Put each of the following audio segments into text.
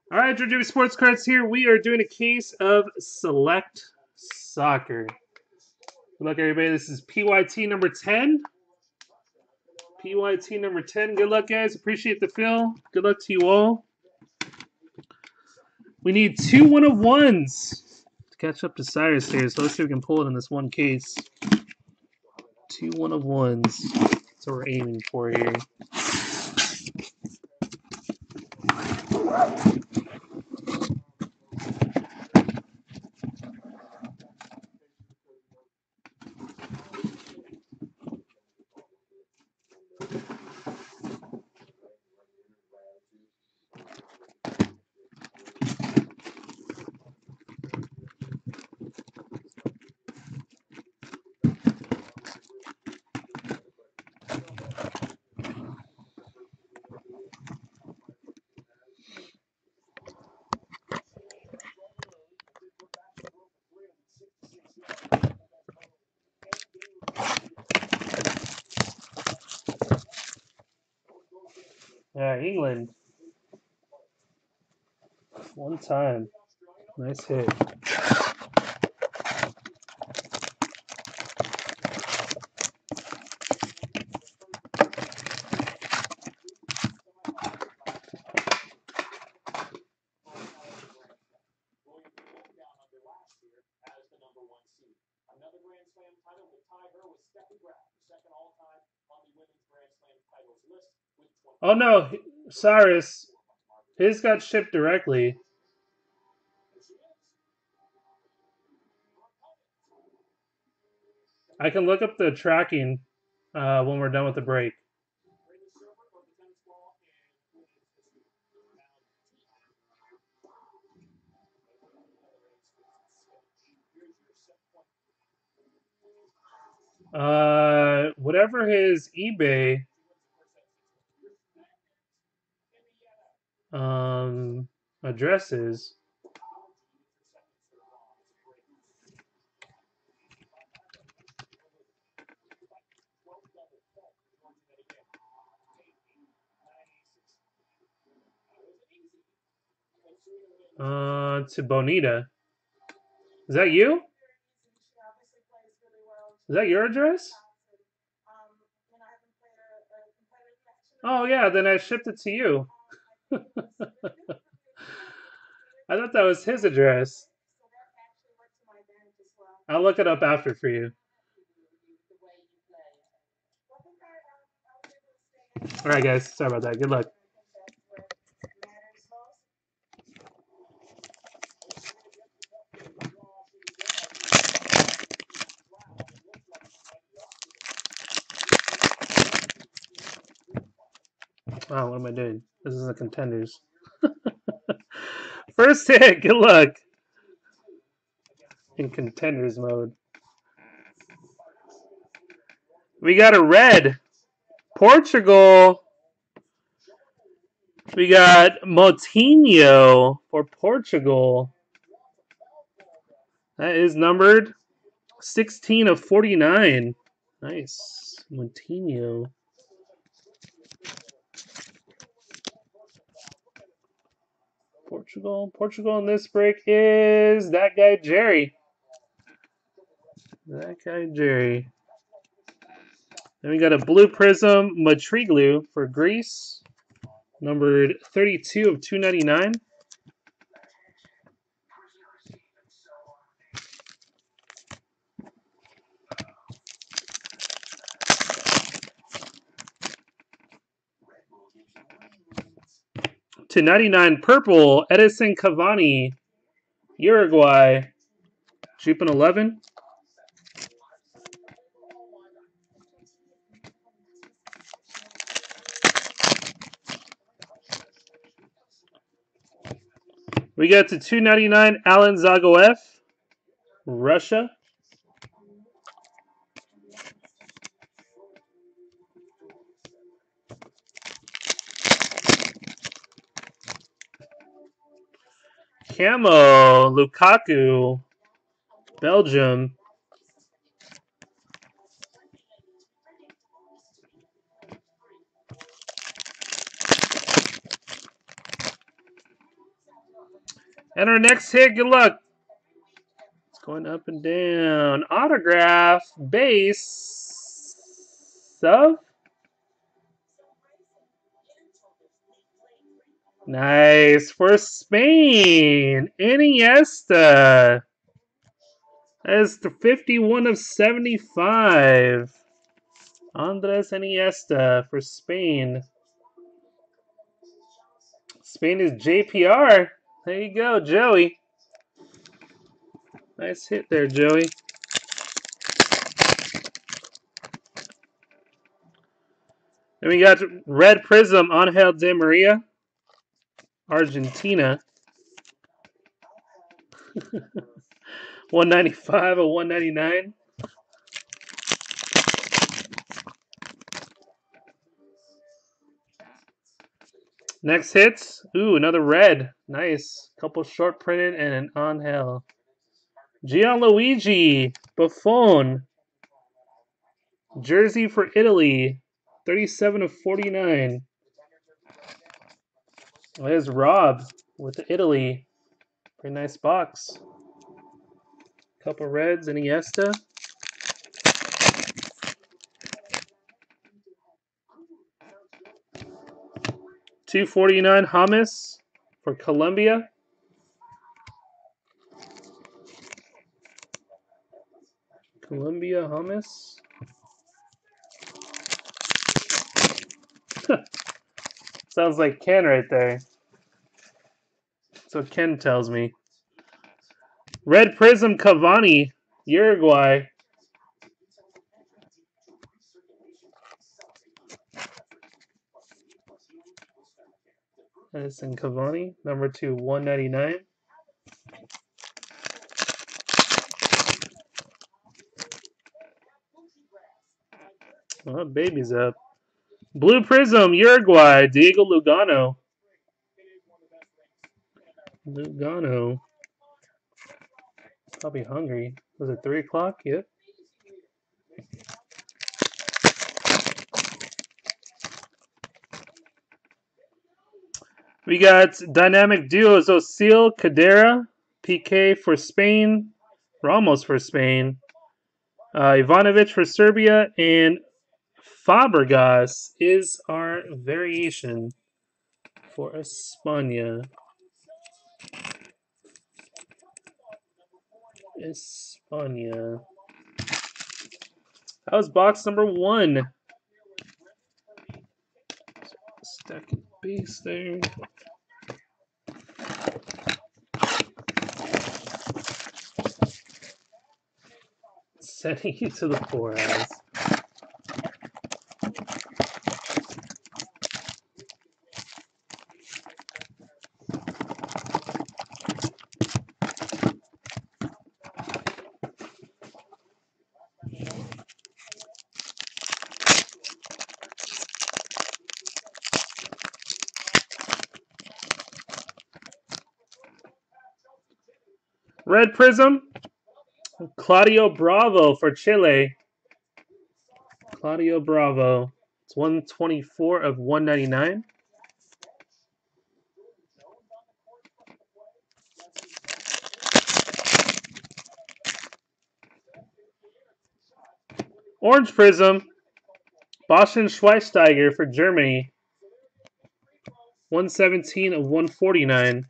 All right, Jimmy Sports Cards here. We are doing a case of Select Soccer. Good luck, everybody. This is PYT number 10. PYT number 10. Good luck, guys. Appreciate the fill. Good luck to you all. We need 2 1-of-1s to catch up to Cyrus here. So let's see if we can pull it in this one case. 2 1-of-1s. That's what we're aiming for here. England. One time. Nice hit. Oh no, Cyrus. His got shipped directly. I can look up the tracking when we're done with the break. Whatever his eBay address is. To Bonita. Is that you? Is that your address? Oh yeah, then I shipped it to you. I thought that was his address. I'll look it up after for you. All right, guys. Sorry about that. Good luck. Wow, what am I doing? This is the contenders. First hit. Good luck. In contenders mode. We got a red. Portugal. We got Moutinho for Portugal. That is numbered 16 of 49. Nice. Moutinho. Portugal. Portugal in this break is that guy, Jerry. That guy, Jerry. Then we got a blue prism Matriglu for Greece. Numbered 32 of 299. To 99 purple, Edison Cavani, Uruguay. Jupin 11. We got to 299 Alan Zagoev, Russia. Camo, Lukaku, Belgium. And our next hit, good luck. It's going up and down. Autograph base of. Nice for Spain. Iniesta. That is the 51 of 75. Andres Iniesta for Spain. Spain is JPR. There you go, Joey. Nice hit there, Joey. Then we got Red Prism, Angel Di Maria, Argentina. 195 of 199. Next hits. Ooh, another red. Nice. Couple short printed and an Angel. Gianluigi Buffon. Jersey for Italy. 37 of 49. There's Rob with Italy. Very nice box. Couple reds, Iniesta. $249 James for Colombia. Colombia James. Sounds like Ken right there. That's what Ken tells me. Red Prism Cavani, Uruguay. Edison Cavani, number 2, 199. Oh, baby's up. Blue Prism, Uruguay, Diego Lugano. Lugano. Probably hungry. Was it 3 o'clock? Yep. We got Dynamic Duos, Osil, Cadera, PK for Spain, Ramos for Spain, Ivanovic for Serbia, and Fabregas is our variation for España. España. That was box number 1. Stack of base there. Sending you to the poorhouse. Red Prism, Claudio Bravo for Chile. Claudio Bravo. It's 124 of 199. Orange Prism, Bastian Schweinsteiger for Germany. 117 of 149.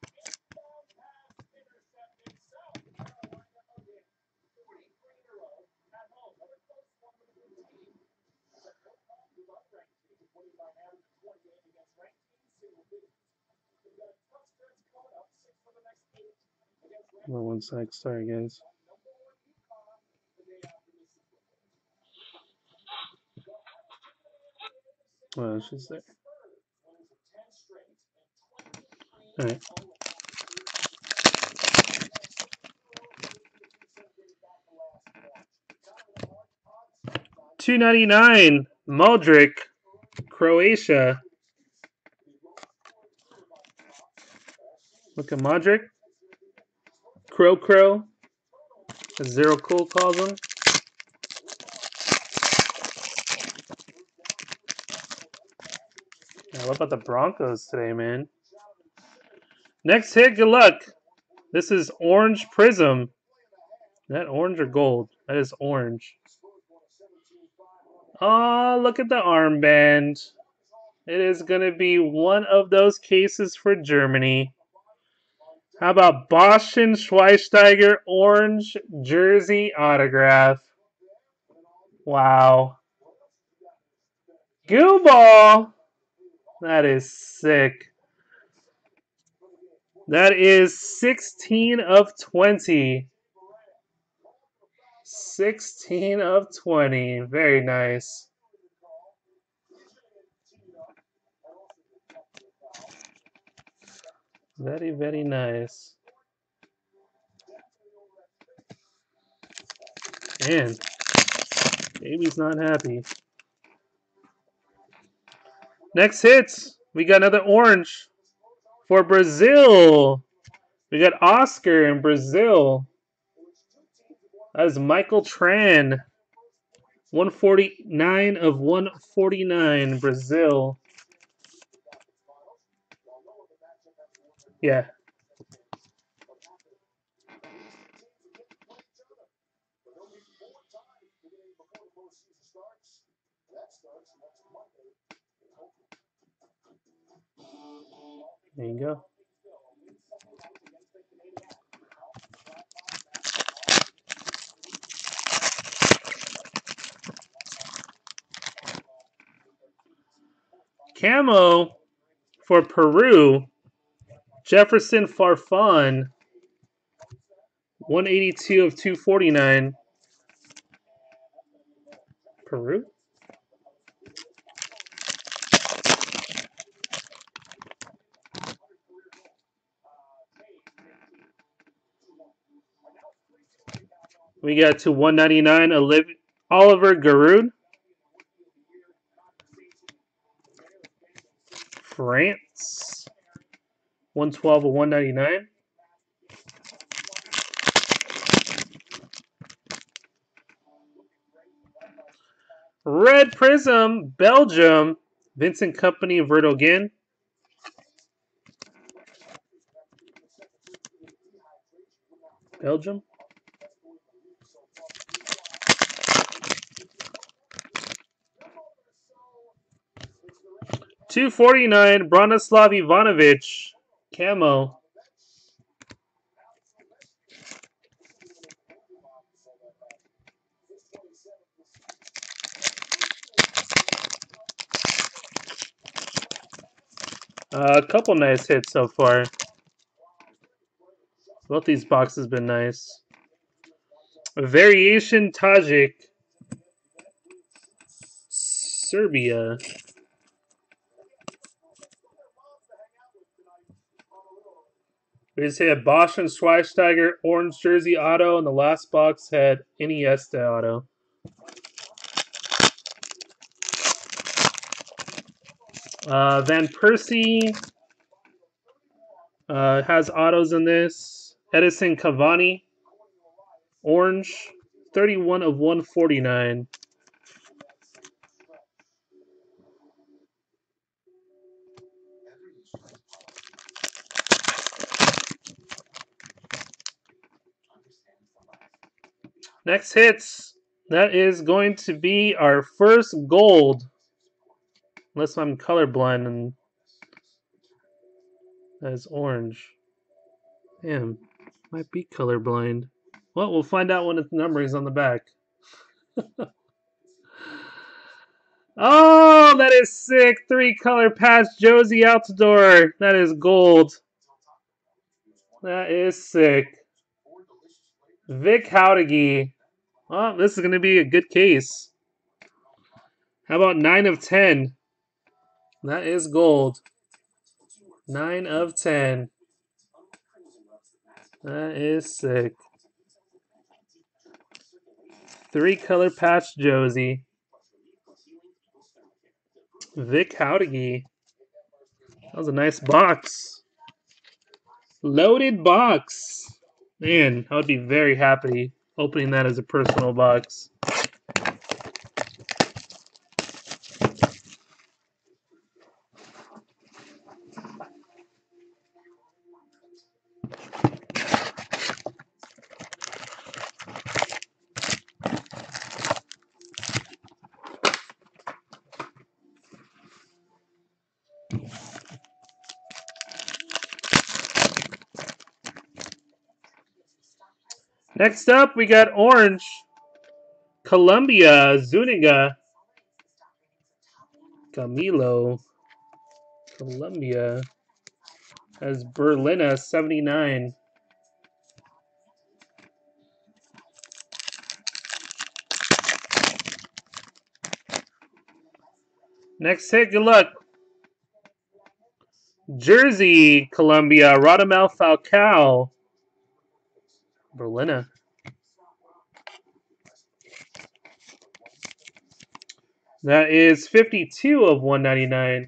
Well, 1 sec. Sorry, guys. Oh, she's there. All right. $2.99 Modric, Croatia. Look at Modric. Crow, as Zero Cool calls him. Yeah, what about the Broncos today, man? Next hit, good luck. This is Orange Prism. Is that orange or gold? That is orange. Oh, look at the armband. It is going to be one of those cases for Germany. How about Bastian Schweinsteiger orange jersey autograph? Wow. Goo Ball. That is sick. That is 16 of 20. 16 of 20. Very nice. Very, very nice. Man, baby's not happy. Next hits. We got another orange for Brazil. We got Oscar in Brazil. That is Michael Tran. 149 of 149, Brazil. Yeah. There you go. Camo for Peru. Jefferson Farfan. 182 of 249. Peru? We got to 199, Oliver Giroud. France. 112 of 199. Red Prism, Belgium. Vincent Kompany, Vertonghen. Belgium. $249, Branislav Ivanovic, camo. A couple nice hits so far. Both these boxes have been nice. A variation Tajik. Serbia. We just had Bosch and Schweinsteiger orange jersey auto, and the last box had Iniesta auto. Van Persie has autos in this. Edison Cavani, orange, 31 of 149. Next hits. That is going to be our first gold. Unless I'm colorblind and that is orange. Damn, might be colorblind. Well, we'll find out when the numbering is on the back. Oh, that is sick. 3-color patch Jozy Altidore. That is gold. That is sick. Vic Howdegi. Well, this is going to be a good case. How about 9 of 10? That is gold. 9 of 10. That is sick. 3-color patch Jozy. Vic Howdegi. That was a nice box. Loaded box. Man, I would be very happy opening that as a personal box. Next up, we got orange. Colombia, Zuniga. Camilo. Colombia. Has Berlina, 79. Next hit, good luck. Jersey, Colombia, Radamel Falcao. Berlina. That is 52 of 199.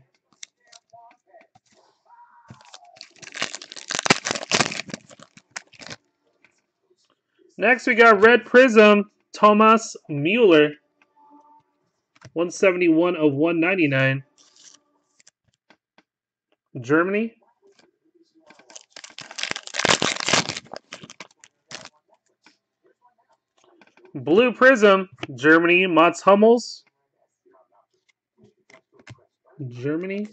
Next, we got Red Prism, Thomas Mueller. 171 of 199. Germany. Blue Prism, Germany, Mats Hummels. Germany.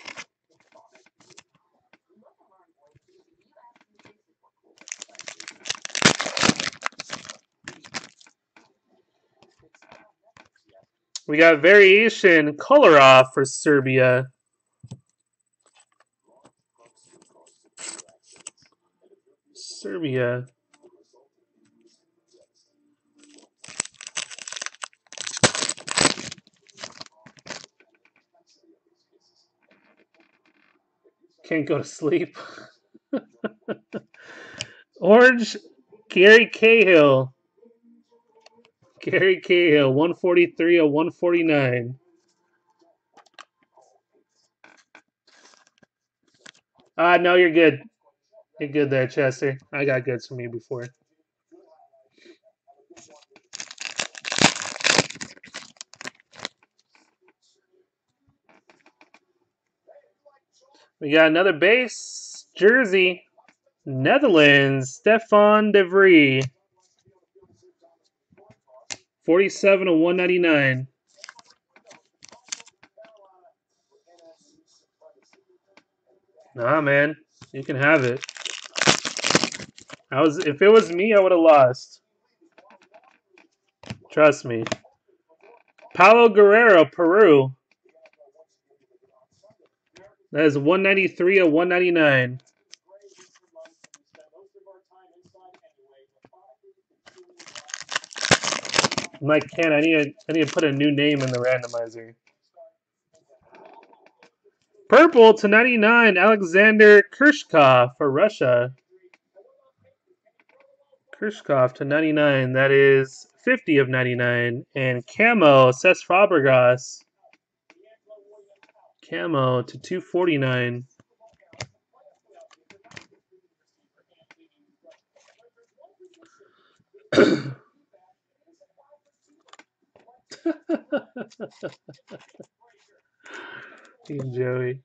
We got variation color off for Serbia. Serbia. Can't go to sleep. Orange, Gary Cahill. Gary Cahill, 143 of 149. No, you're good. You're good there, Chester. I got goods from you before. We got another base jersey. Netherlands, Stefan de Vrij. 47 of 199. Nah, man. You can have it. If it was me, I would have lost. Trust me. Paulo Guerrero, Peru. That is 193 of 199. Mike Ken, I need to put a new name in the randomizer. Purple to 99, Alexander Kirshkov for Russia. Kirshkov to 99, that is 50 of 99. And Camo, Cesc Fabregas. Camo to 249. Team Joey.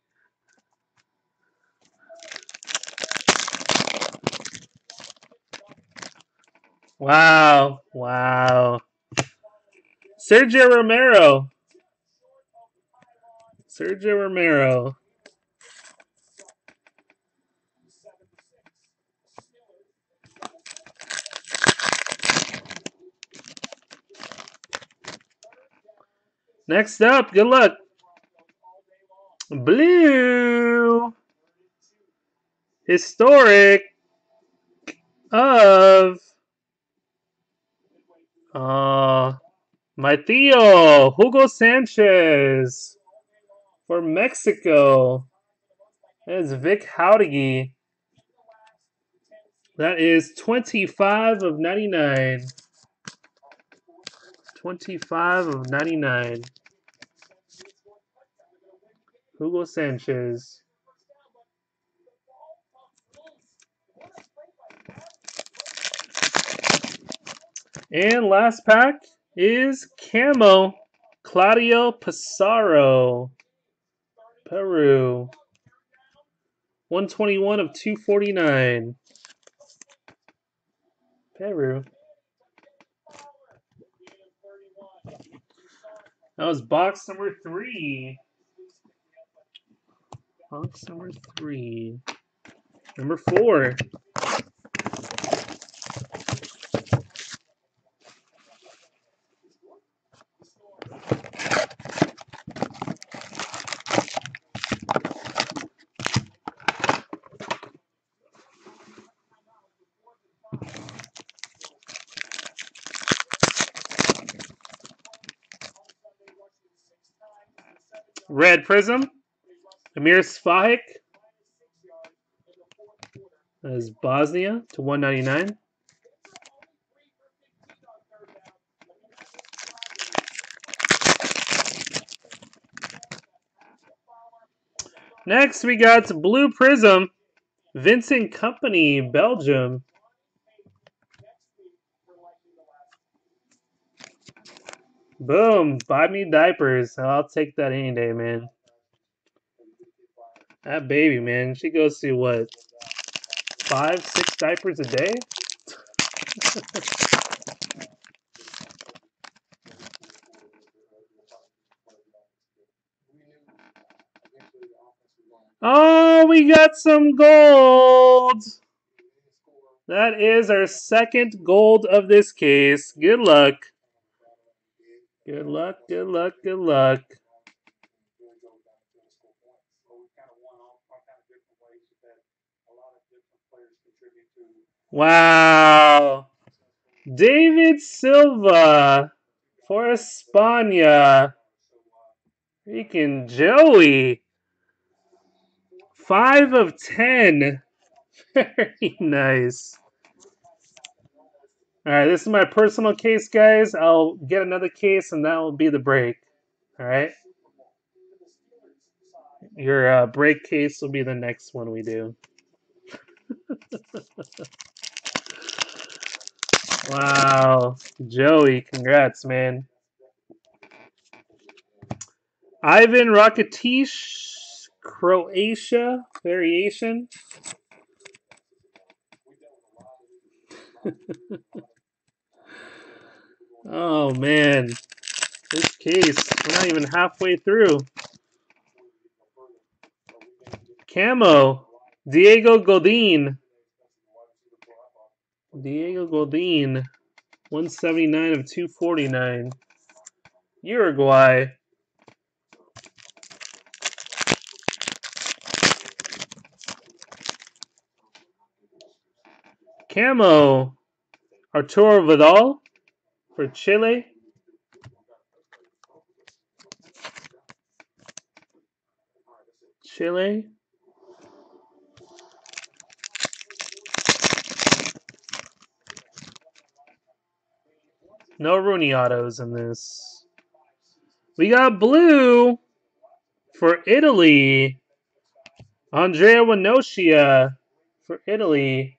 Wow. Wow. Sergio Romero. Sergio Romero. Next up, good luck. Blue. Historic of my Theo, Hugo Sanchez for Mexico. That is Vic Howdigi. That is 25 of 99. 25 of 99. Hugo Sanchez. And last pack is Camo. Claudio Pizarro. Peru. 121 of 249. Peru. That was box number 3. Box number 3. Number 4. Red Prism. Amir Spahic. That is Bosnia to 199. Next, we got Blue Prism. Vincent Company, Belgium. Boom. Buy me diapers. I'll take that any day, man. That baby, man. She goes through what? 5, 6 diapers a day? Oh, we got some gold. That is our second gold of this case. Good luck. Good luck, good luck, good luck. Wow. David Silva for España. Freaking Joey. 5 of 10. Very nice. All right, this is my personal case, guys. I'll get another case, and that will be the break. All right? Your break case will be the next one we do. Wow. Joey, congrats, man. Ivan Rakitic, Croatia variation. Oh, man. This case, we're not even halfway through. Camo, Diego Godin. Diego Godin, 179 of 249. Uruguay. Camo, Arturo Vidal for Chile. Chile. No Rooney autos in this. We got blue for Italy. Andrea Winoshia for Italy.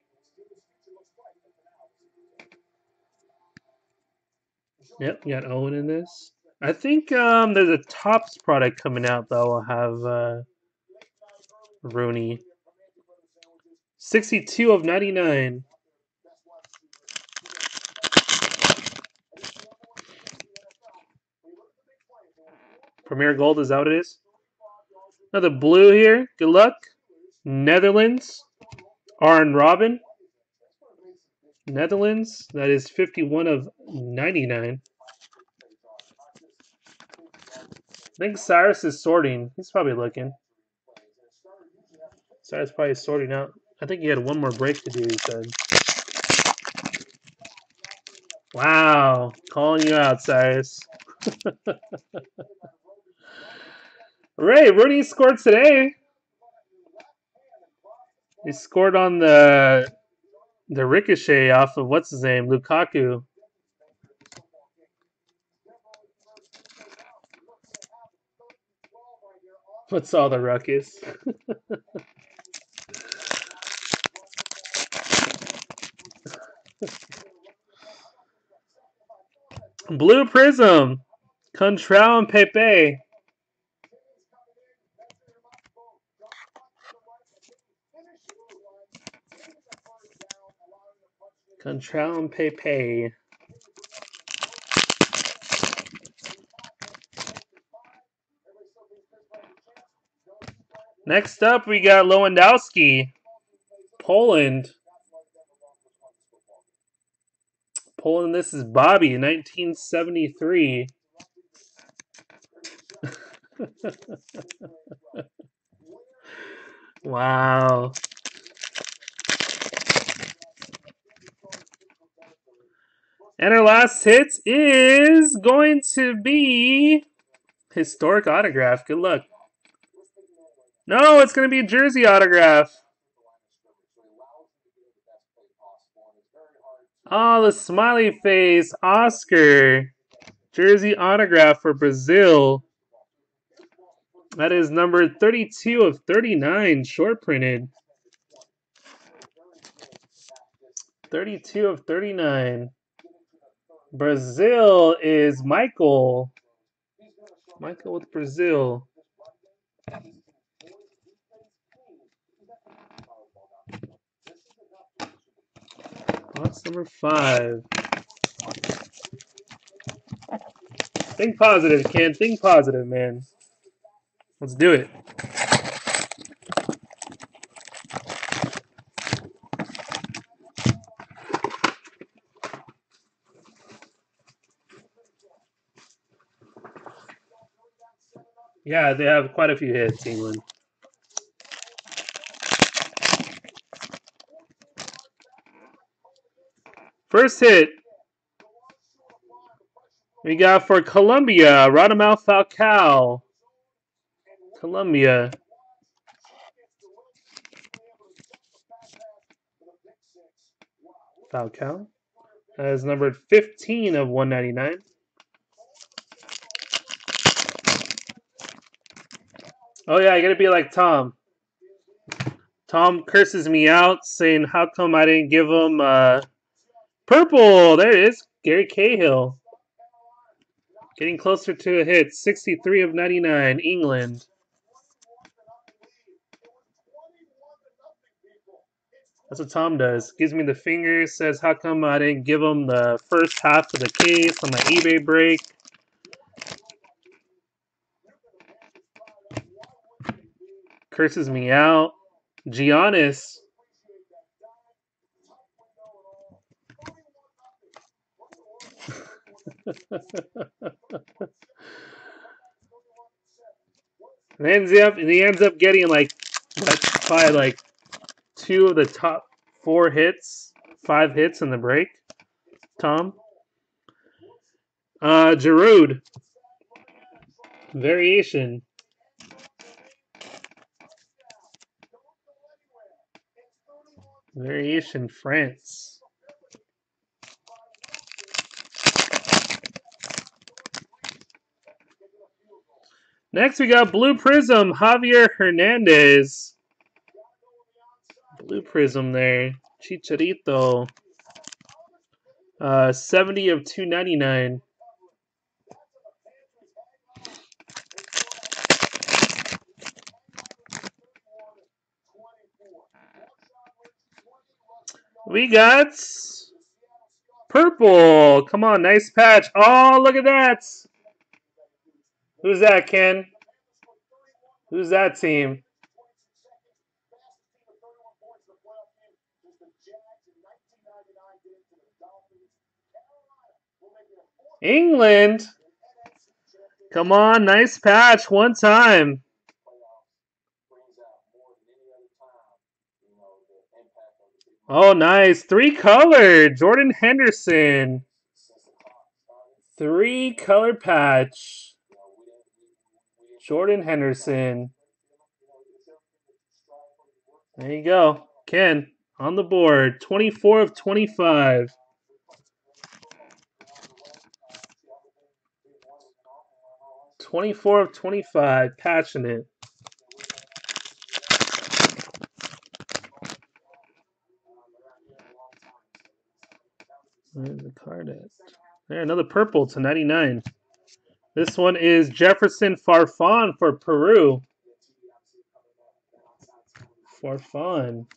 Yep, we got Owen in this. I think there's a Topps product coming out that will have Rooney. 62 of 99. Premier Gold, is that what it is? Another blue here. Good luck. Netherlands. Arjen Robben. Netherlands. That is 51 of 99. I think Cyrus is sorting. He's probably looking. Cyrus probably sorting out. I think he had one more break to do, he said. Wow. Calling you out, Cyrus. Ray, Rooney scored today. He scored on the ricochet off of what's his name, Lukaku. What's all the ruckus? Blue Prism, Contral and Pepe. Contral and Pepe. Next up, we got Lewandowski, Poland. Poland, this is Bobby, 1973. Wow. And our last hit is going to be Historic autograph. Good luck. No, it's going to be a jersey autograph. Oh, the smiley face. Oscar. Jersey autograph for Brazil. That is number 32 of 39, short printed. 32 of 39. Brazil is Michael. Michael with Brazil. Box number 5. Think positive, Ken. Think positive, man. Let's do it. Yeah, they have quite a few hits, England. First hit, we got for Colombia, Radamel Falcao. Colombia. Falcao. That is numbered 15 of 199. Oh, yeah, I gotta be like Tom. Tom curses me out, saying, how come I didn't give him purple? There it is. Gary Cahill. Getting closer to a hit. 63 of 99. England. That's what Tom does. Gives me the finger, says, how come I didn't give him the first half of the case on my eBay break? Curses me out. Giannis. He ends up getting like probably like 2 of the top 4 hits, 5 hits in the break. Tom. Giroud. Variation. Variation France. Next we got Blue Prism, Javier Hernandez. Blue Prism there. Chicharito. 70 of 299. We got purple. Come on, nice patch. Oh, look at that. Who's that, Ken? Who's that team? England. Come on, nice patch. One time. Oh, nice. 3-color. Jordan Henderson. 3-color patch. Jordan Henderson. There you go. Ken, on the board. 24 of 25. (24 of 25). Passionate. Where's the card at? There, another purple to 99. This one is Jefferson Farfan for Peru. Farfan.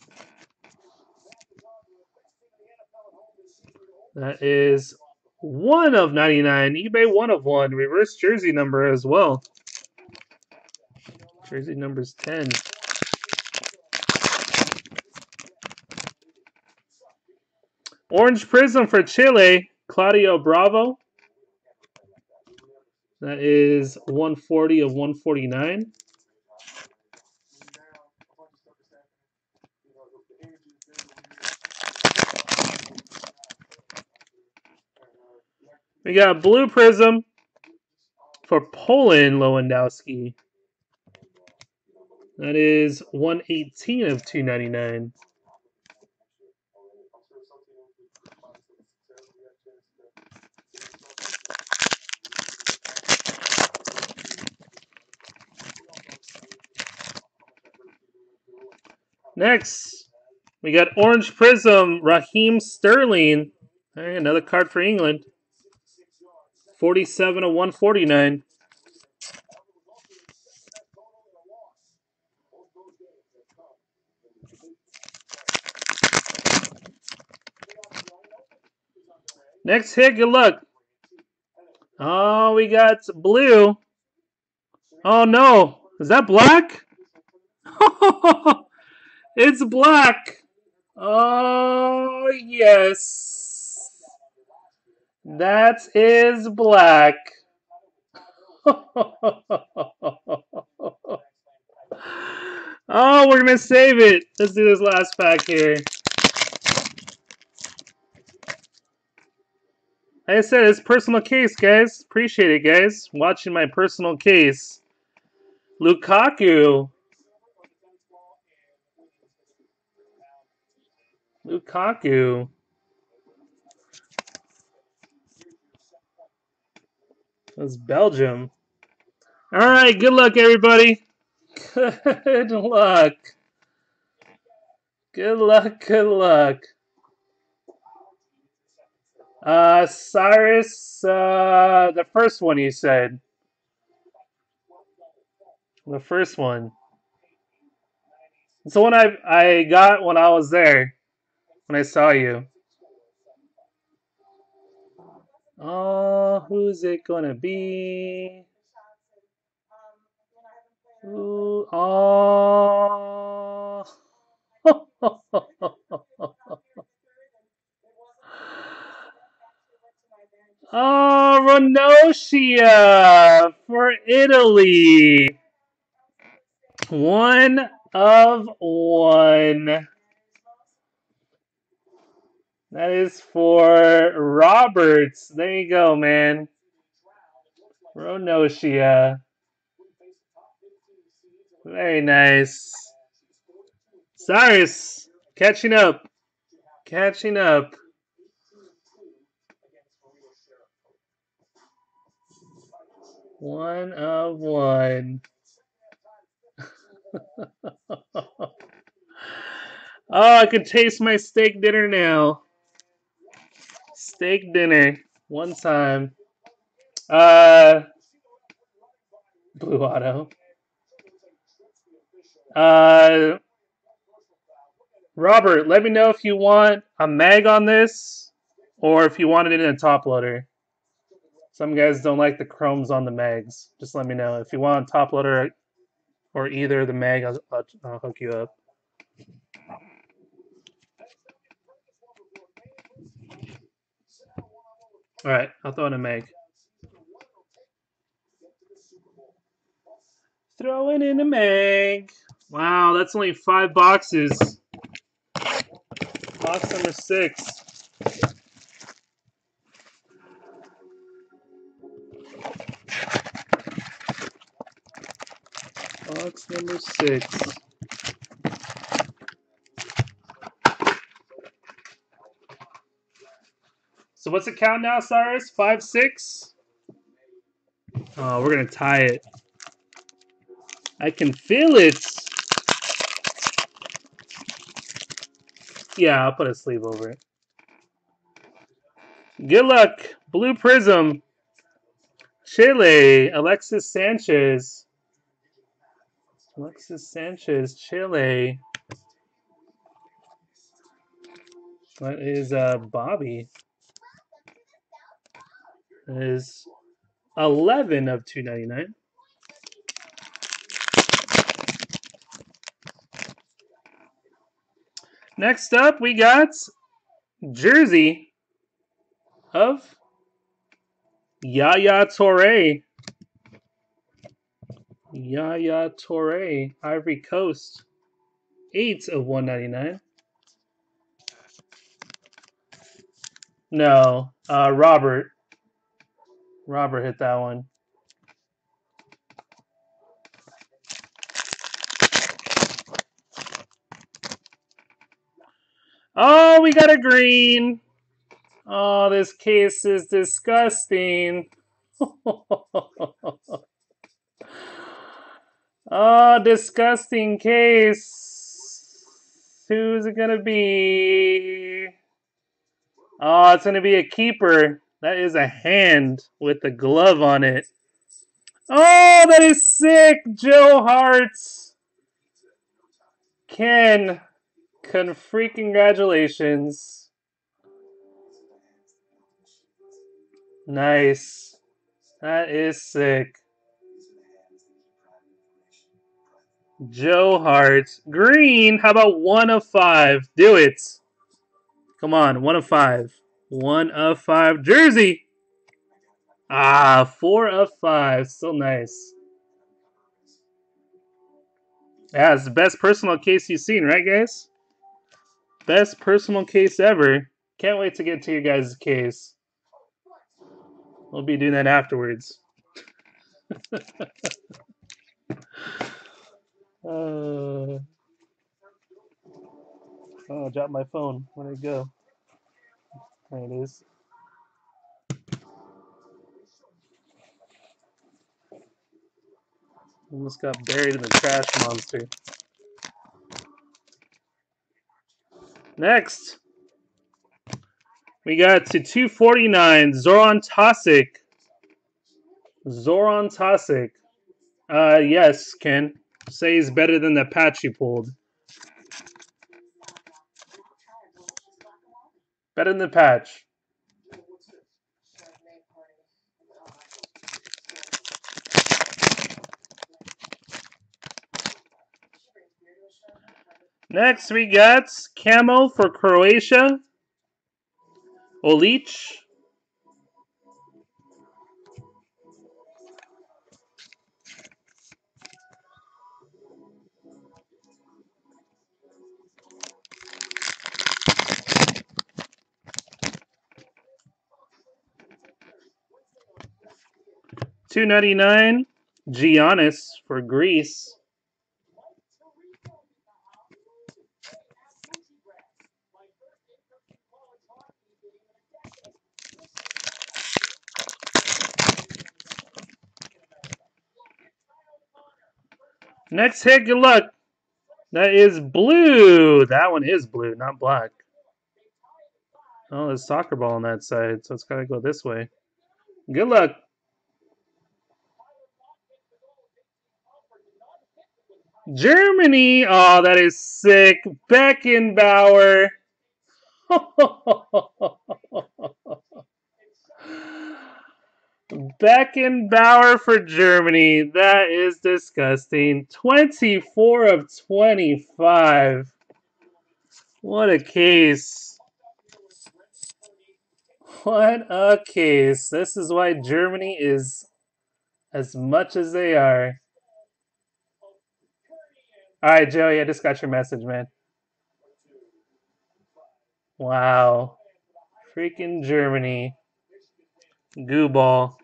That is 1 of 99. eBay 1 of 1. Reverse jersey number as well. Jersey number's 10. Orange Prism for Chile, Claudio Bravo. That is 140 of 149. We got Blue Prism For Poland, Lewandowski. That is 118 of 299. Next, we got Orange Prism, Raheem Sterling. Hey, another card for England. 47 of 149. Next hit, good luck. Oh, we got blue. Oh no, is that black? It's black. Oh yes, that is black. Oh, we're gonna save it. Let's do this last pack here. Like I said, it's personal case, guys. Appreciate it, guys. Watching my personal case. Lukaku. Lukaku. That's Belgium. All right, good luck, everybody. Good luck. Good luck, good luck. Cyrus, the first one you said. The first one. It's the one I got when I was there. When I saw you. Oh, who's it gonna be? Ooh, oh. Oh, Ronosia for Italy. 1 of 1. That is for Roberts. There you go, man. Ronosia. Very nice. Cyrus, catching up. Catching up. One of 1. Oh, I can taste my steak dinner now. Steak dinner. One time. Blue auto. Robert, let me know if you want a mag on this or if you want it in a top loader. Some guys don't like the chromes on the mags. Just let me know. If you want a top loader or either of the mag, I'll hook you up. All right, I'll throw in a mag. Throwing in a mag. Wow, that's only 5 boxes. Box number 6. Box number 6. So what's the count now, Cyrus? 5-6? Oh, we're going to tie it. I can feel it. Yeah, I'll put a sleeve over it. Good luck. Blue Prism. Chile. Alexis Sanchez. Alexis Sanchez. Chile. That is Bobby. That is 11 of 299. Next up, we got jersey of Yaya Toure. Yaya Toure, Ivory Coast. 8 of 199. No, Robert. Robert hit that one. Oh, we got a green. Oh, this case is disgusting. Oh, disgusting case. Who's it gonna be? Oh, it's gonna be a keeper. That is a hand with a glove on it. Oh, that is sick, Joe Hart. Ken, congratulations. Nice. That is sick. Joe Hart. Green, how about 1 of 5? Do it. Come on, 1 of 5. 1 of 5. Jersey. Ah, 4 of 5. Still nice. Yeah, it's the best personal case you've seen, right, guys? Best personal case ever. Can't wait to get to your guys' case. We'll be doing that afterwards. Oh, I dropped my phone. Where'd it go? There it is. Almost got buried in the trash monster. Next, we got to 249, Zoran Tosic. Zoran Tosic. Yes, Ken. Say he's better than the patch you pulled. Better than the patch. Next, we got Camo for Croatia. Olic. $2.99. Giannis for Greece. Next hit, good luck. That is blue. That one is blue, not black. Oh, there's soccer ball on that side, so it's got to go this way. Good luck. Germany. Oh, that is sick. Beckenbauer. Beckenbauer for Germany. That is disgusting. 24 of 25. What a case. What a case. This is why Germany is as much as they are. Alright, Joey, I just got your message, man. Wow. Freaking Germany. Goo ball.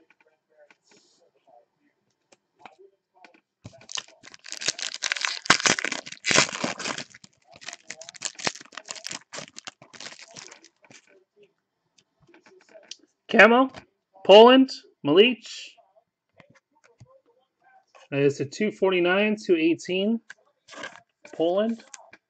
Camo. Poland. Milic. That is a 249, 218. Poland.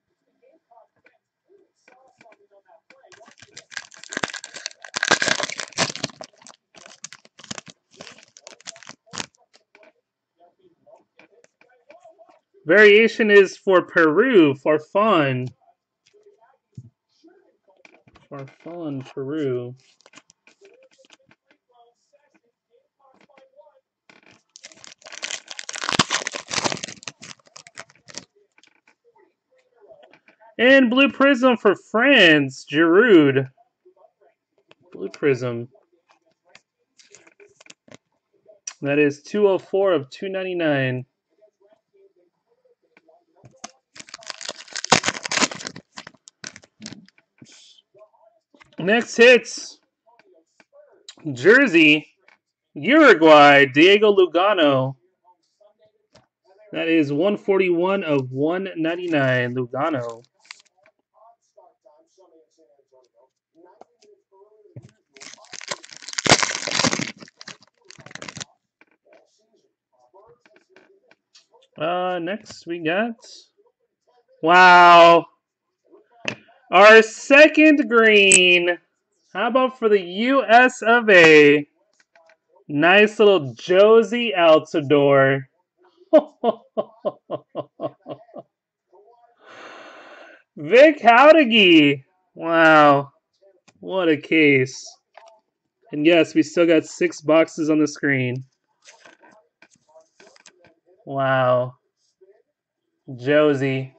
Variation is for Peru, for fun. For fun, Peru. And Blue Prism for France, Giroud. Blue Prism. That is 204 of 299. Next hits. Jersey, Uruguay, Diego Lugano. That is 141 of 199, Lugano. Next we got... Wow. Our second green. How about for the US of A? Nice little Josie Altidore. Vic Howdigi. Wow. What a case. And yes, we still got 6 boxes on the screen. Wow. Josie.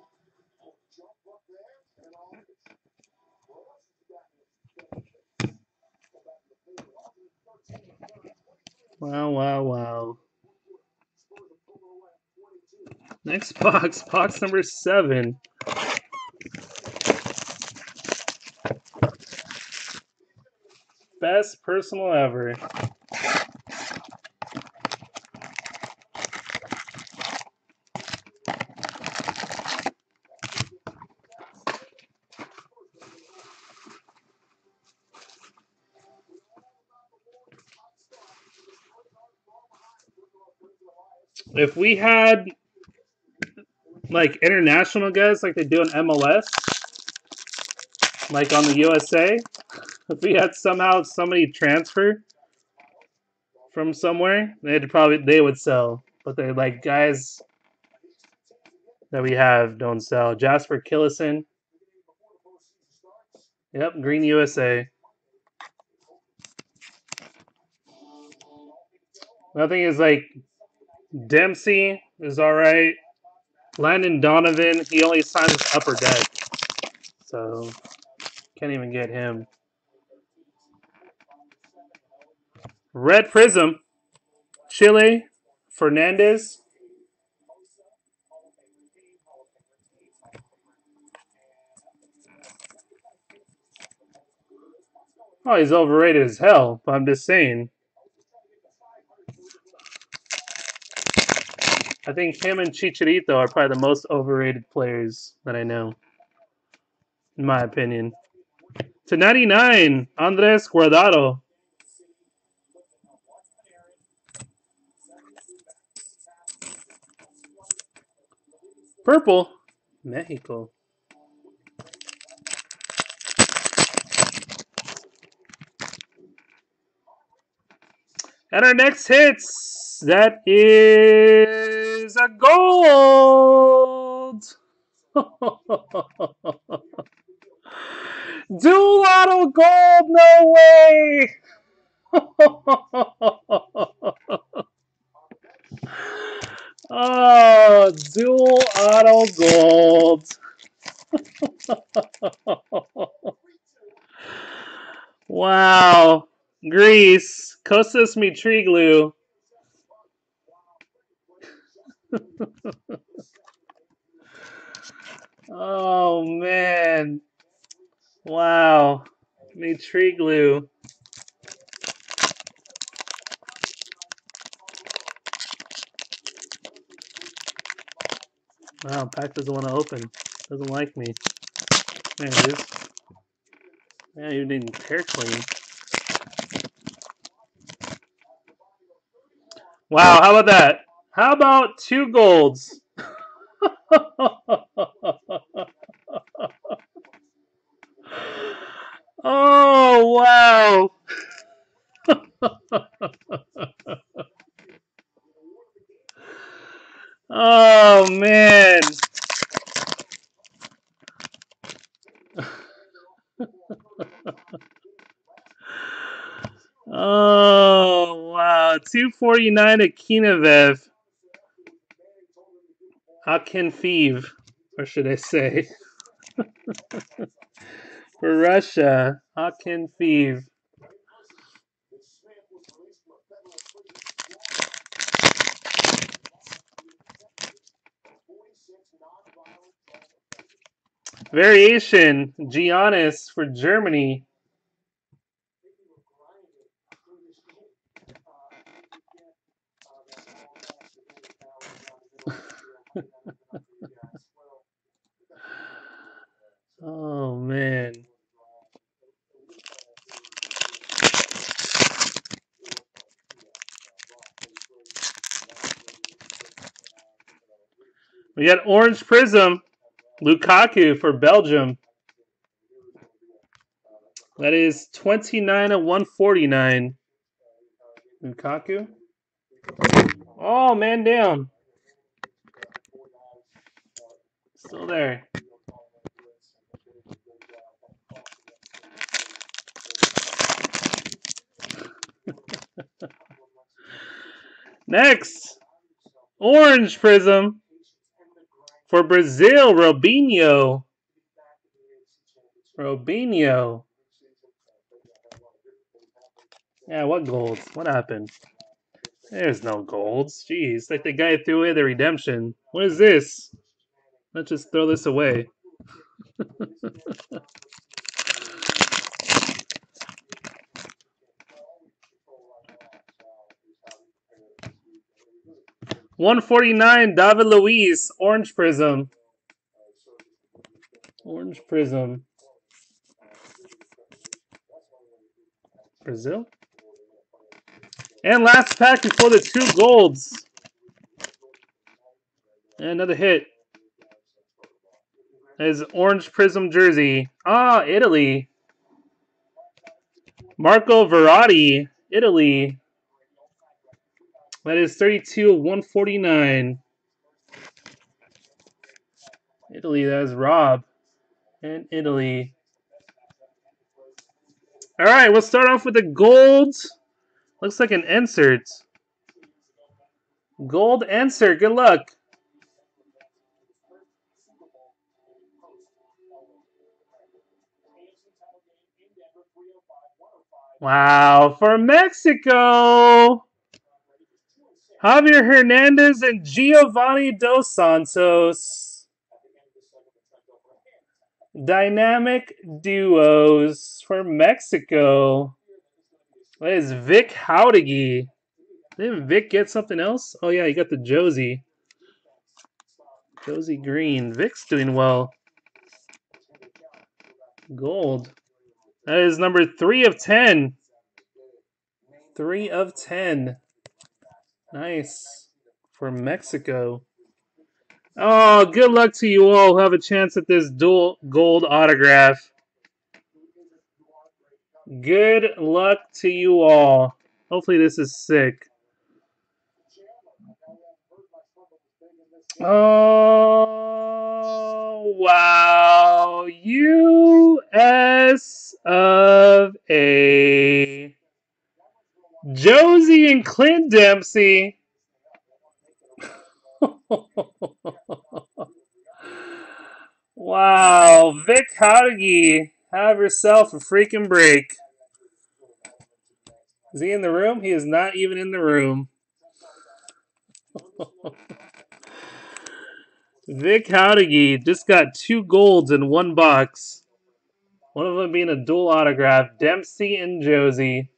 Wow, wow, wow. Next box, box number 7. Best personal ever. If we had like international guys like they do in MLS, like on the USA, if we had somehow somebody transfer from somewhere, they would sell. But they like guys that we have don't sell. Jasper Killison. Yep, Green USA. Nothing is like Dempsey is alright. Landon Donovan, he only signed with Upper Deck. So can't even get him. Red Prism. Chile. Fernandez. Oh, he's overrated as hell, but I'm just saying. I think him and Chicharito are probably the most overrated players that I know, in my opinion. To 99, Andres Guardado. Purple, Mexico. And our next hits, that is a gold. Dual auto gold, no way. Oh, dual auto gold. Wow. Greece, Kostas Mitroglou. Oh, man. Wow. Mitroglou. Wow, pack doesn't want to open. Doesn't like me. There it is. Yeah, you didn't tear clean. Wow, how about that? How about 2 golds? Oh, wow. Oh, man. Oh, wow. 249 Akinvev. Akinfeev, or should I say. For Russia, Akinfeev. Variation, Giannis for Germany. Oh, man. We got Orange Prism. Lukaku for Belgium. That is 29 of 149. Lukaku. Oh, man down. Still there. Next, Orange Prism for Brazil, Robinho. Robinho. Yeah, what golds? What happened? There's no golds. Jeez, like the guy threw away the redemption. What is this? Let's just throw this away. 149, David Luiz, Orange Prism. Orange Prism. Brazil. And last pack before the 2 golds. And another hit. That is Orange Prism jersey. Ah, Italy. Marco Verratti, Italy. That is 32 of 149. Italy, that is Rob. And Italy. All right, we'll start off with the gold. Looks like an insert. Gold insert. Good luck. Wow, for Mexico. Javier Hernandez and Giovanni Dos Santos. Dynamic duos for Mexico. That is Vic Howdigi. Didn't Vic get something else? Oh, yeah, he got the Josie. Josie Green. Vic's doing well. Gold. That is number 3 of 10. 3 of 10. Nice. For Mexico. Oh, good luck to you all who have a chance at this dual gold autograph. Good luck to you all. Hopefully this is sick. Oh, wow. U.S. of A. Josie and Clint Dempsey. Wow. Vic Howdigi. Have yourself a freaking break. Is he in the room? He is not even in the room. Vic Howdigi just got 2 golds in 1 box. One of them being a dual autograph. Dempsey and Josie.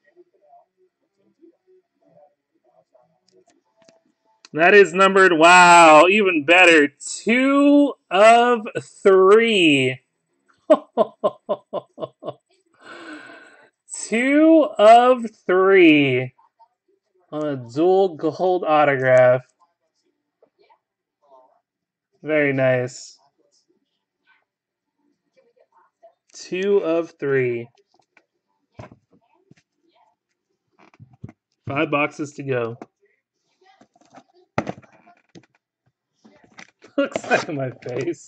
That is numbered, wow, even better. 2 of 3. 2 of 3 on a dual gold autograph. Very nice. 2 of 3. 5 boxes to go. Looks like my face.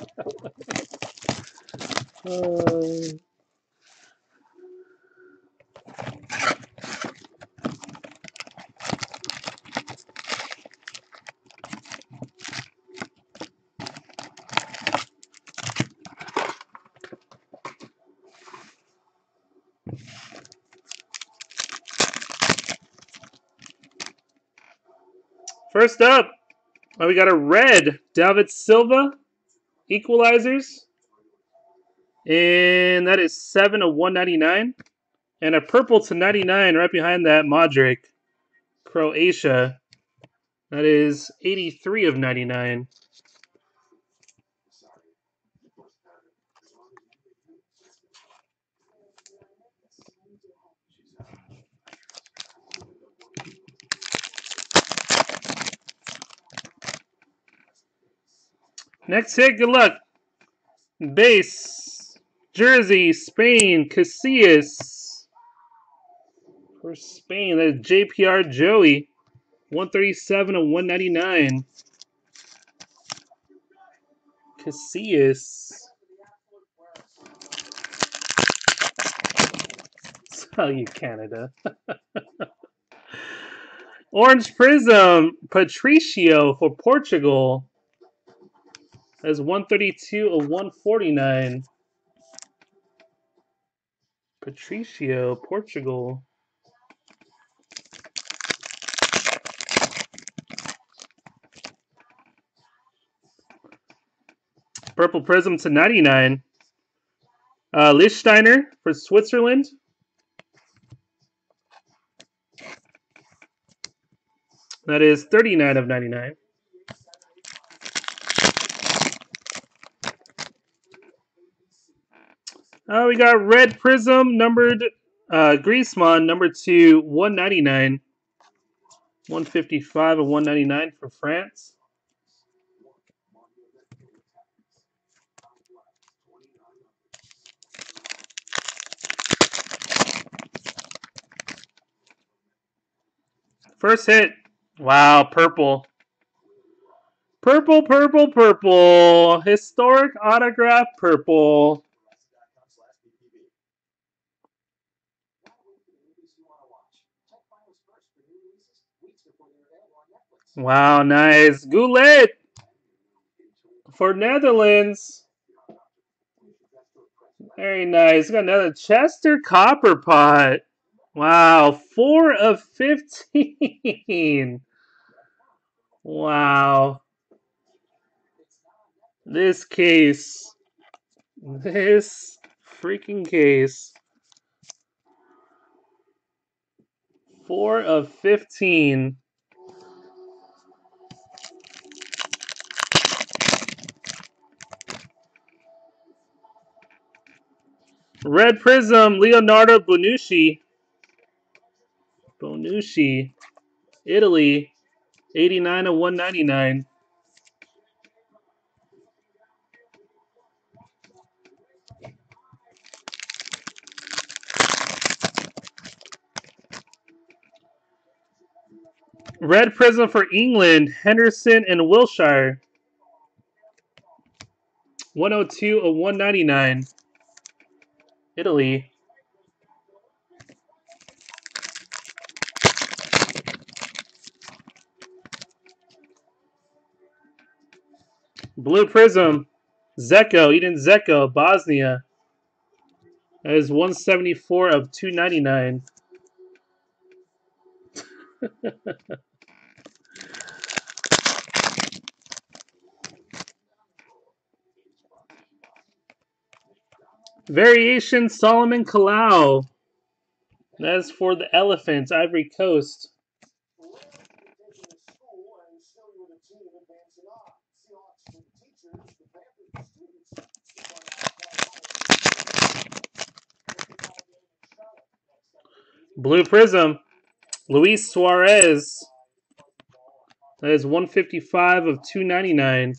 First up, we got a red David Silva equalizers. And that is 7 of 199. And a purple to 99 right behind that, Modric, Croatia. That is 83 of 99. Next hit, good luck. Base, jersey, Spain, Casillas. For Spain, that's JPR Joey. 137 of 199. Casillas. Oh, you Canada. Orange Prism, Patricio for Portugal. That's 132 of 149. Patricio, Portugal. Purple Prism to 99. Lichtsteiner for Switzerland. That is 39 of 99. We got Red Prism, numbered Griezmann, number 2, 199. 155 of 199 for France. First hit. Wow, purple. Purple, purple, purple. Historic autograph purple. Wow, nice. Goulet for Netherlands. Very nice. Got another Chester Copper Pot. Wow, 4 of 15. Wow. This case. This freaking case. 4 of 15. Red Prism, Leonardo Bonucci. Bonucci, Italy, 89 of 199. Red Prism for England, Henderson and Wilshire. 102 of 199. Italy. Blue Prism, Zeko, Eden Zeko, Bosnia. That is 174 of 299. Variation Solomon Kalou. That is for the Elephants, Ivory Coast. Blue Prism, Luis Suarez. That is 155 of 299.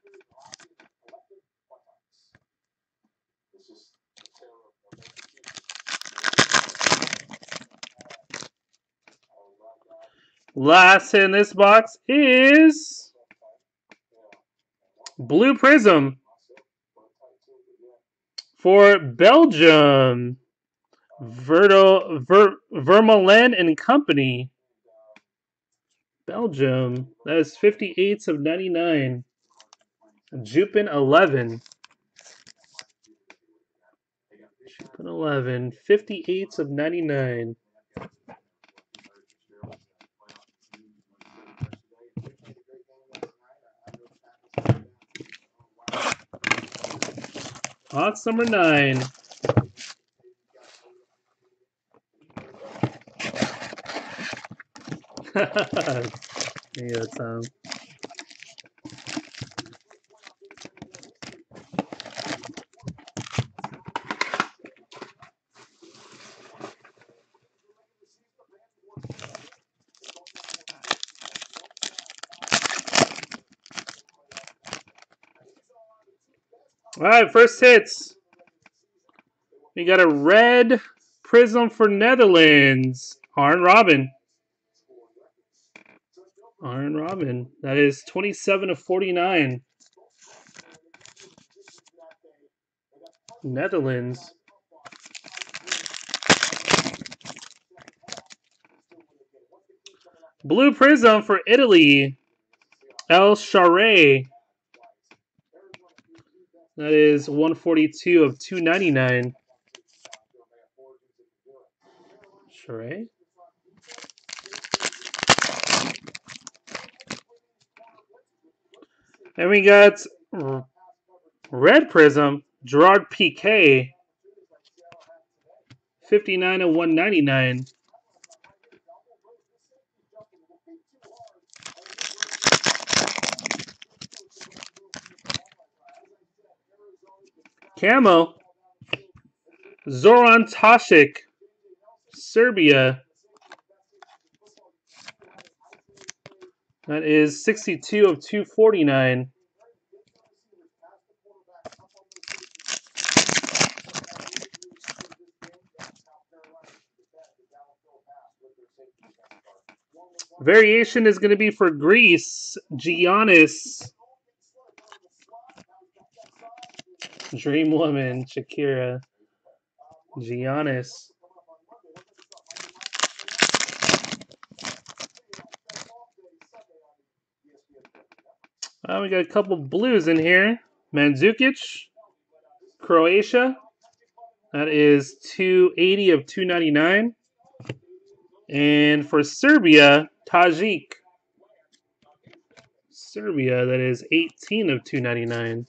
Last hit in this box is Blue Prism for Belgium. Vermeulen and Company. Belgium. That is 58s of 99. Jupin 11. Jupin 11. 58s of 99. Box number 9. Yeah, Tom. All right, first hits. We got a red prism for Netherlands. Arjen Robben. Arjen Robben. That is 27 of 49. Netherlands. Blue prism for Italy. El Shaarawy. That is 142 of 299. Shaarawy. And we got red prism, Gerard Piqué. 59 of 199. Camo. Zoran Tosic. Serbia. That is 62 of 249. Variation is going to be for Greece. Giannis. Dream Woman. Shakira. Giannis. We got a couple blues in here. Mandzukic. Croatia. That is 280 of 299. And for Serbia, Tajik. Serbia, that is 18 of 299.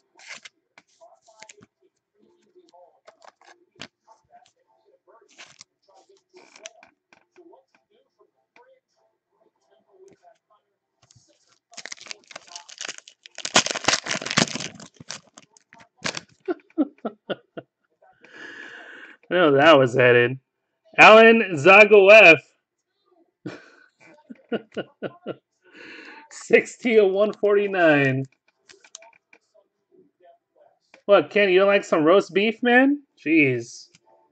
I know that was headed. Alan Zagoev. 60 of 149. What, Ken, you don't like some roast beef, man? Jeez.